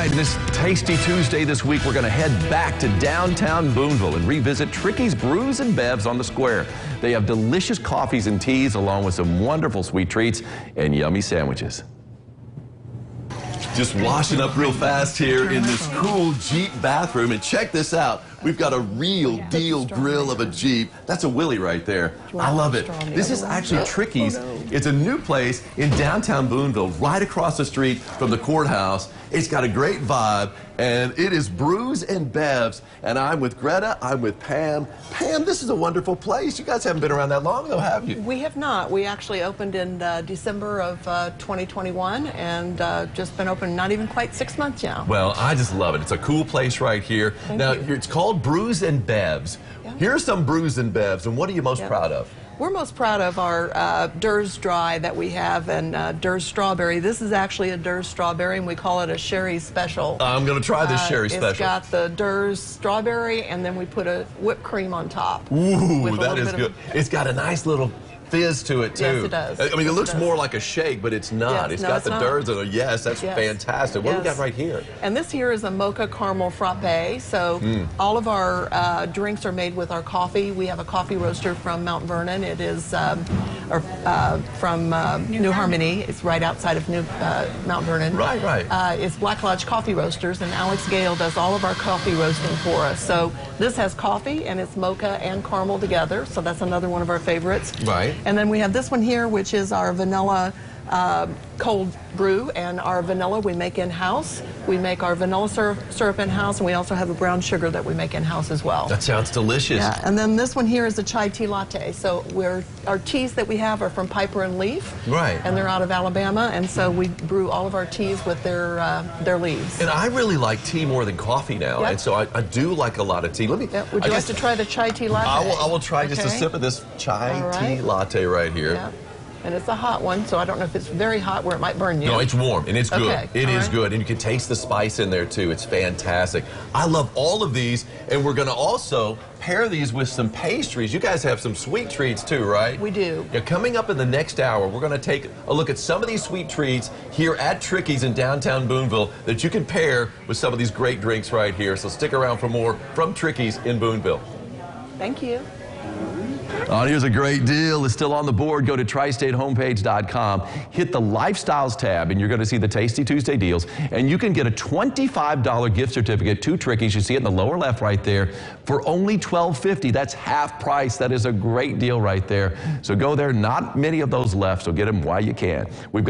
right, this Tasty Tuesday this week, we're going to head back to downtown Boonville and revisit Tricky's Brews and Bevs on the square. They have delicious coffees and teas along with some wonderful sweet treats and yummy sandwiches. Just washing up real fast here in this cool Jeep bathroom, and check this out. We've got a real deal grill of a Jeep. That's a Willie right there. I love it. This is actually Tricky's. It's a new place in downtown Boonville, right across the street from the courthouse. It's got a great vibe, and it is Brews and Bevs. And I'm with Greta, I'm with Pam. Pam, this is a wonderful place. You guys haven't been around that long, though, have you? We have not. We actually opened in December of 2021, and just been open not even quite 6 months now. Well, I just love it. It's a cool place right here. Now, it's called Brews and Bevs. Yeah. Here's some Brews and Bevs, and what are you most proud of? We're most proud of our Durst Dry that we have, and Durst Strawberry. This is actually a Durst Strawberry, and we call it a Sherry Special. I'm going to try this Sherry Special. It's got the Durst Strawberry, and then we put a whipped cream on top. Ooh, that is good. It's got a nice little fizz to it, too. Yes, it does. I mean, it looks more like a shake, but it's not. Yes, it's got the Durst in it. Yes, that's fantastic. What do we got right here? And this here is a mocha caramel frappe. So all of our drinks are made with our coffee. We have a coffee roaster from Mount Vernon. It is from New Harmony. It's right outside of Mount Vernon. Right, right. It's Black Lodge Coffee Roasters, and Alex Gale does all of our coffee roasting for us. So this has coffee, and it's mocha and caramel together. So that's another one of our favorites. Right. And then we have this one here, which is our vanilla cold brew, and our vanilla we make in-house. We make our vanilla syrup in-house, and we also have a brown sugar that we make in-house as well. That sounds delicious. Yeah, and then this one here is a chai tea latte. So our teas that we have are from Piper and Leaf. Right. And they're out of Alabama, and so we brew all of our teas with their leaves. And I really like tea more than coffee now, and so I do like a lot of tea. Let me. Would you like to try the chai tea latte? I will try just a sip of this chai tea latte right here. Yeah. And it's a hot one, so I don't know if it's very hot where it might burn you. No, it's warm, and it's good. Okay. It is good, and you can taste the spice in there, too. It's fantastic. I love all of these, and we're going to also pair these with some pastries. You guys have some sweet treats, too, right? We do. Yeah, coming up in the next hour, we're going to take a look at some of these sweet treats here at Tricky's in downtown Boonville that you can pair with some of these great drinks right here. So stick around for more from Tricky's in Boonville. Thank you. Oh, here's a great deal. It's still on the board. Go to tristatehomepage.com. Hit the Lifestyles tab, and you're going to see the Tasty Tuesday deals. And you can get a $25 gift certificate to Tricky's. You see it in the lower left right there for only $12.50. That's half price. That is a great deal right there. So go there. Not many of those left, so get them while you can. We've got